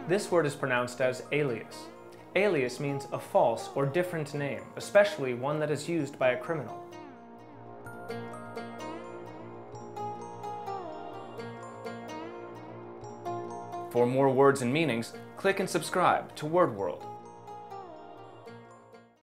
This word is pronounced as alias. Alias means a false or different name, especially one that is used by a criminal. For more words and meanings, click and subscribe to Word World.